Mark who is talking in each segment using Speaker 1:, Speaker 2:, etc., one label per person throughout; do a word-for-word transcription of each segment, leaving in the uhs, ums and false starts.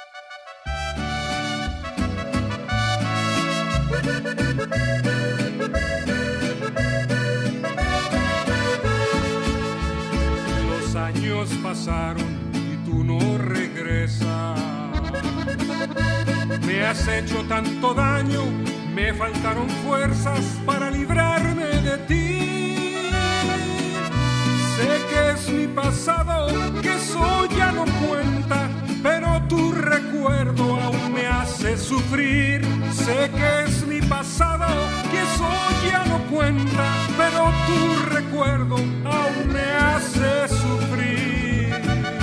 Speaker 1: Los años pasaron y tú no regresas. Me has hecho tanto daño, me faltaron fuerzas para librarme de ti. Sé que es mi pasado, que eso ya no cuenta, pero tu recuerdo aún me hace sufrir. Sé que es mi pasado, que eso ya no cuenta, pero tu recuerdo aún me hace sufrir.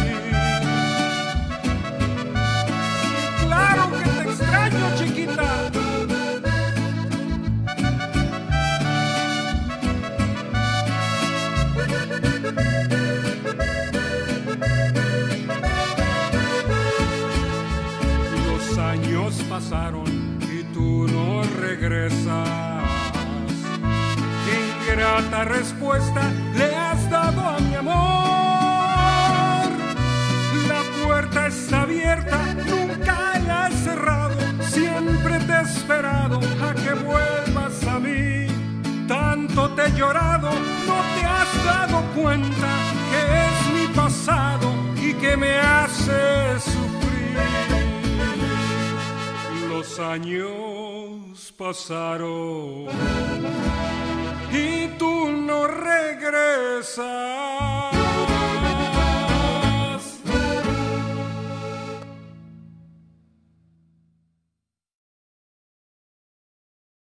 Speaker 1: Claro que te extraño, chiquita. Los años pasaron y tú no regresas. Qué ingrata respuesta le has dado a mi amor. La puerta está abierta, nunca la he cerrado. Siempre te he esperado a que vuelvas a mí. Tanto te he llorado, no te has dado cuenta que es mi pasado y que me hace sufrir. Los años pasaron y tú no regresas.